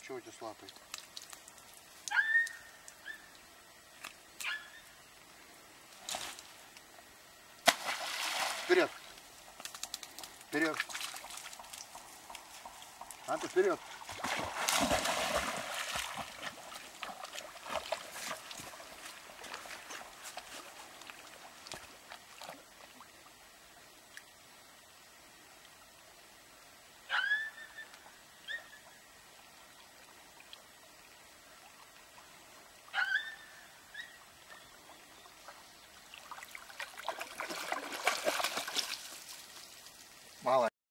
Чего у тебя с лапой? Вперед! Вперед! А ты вперед!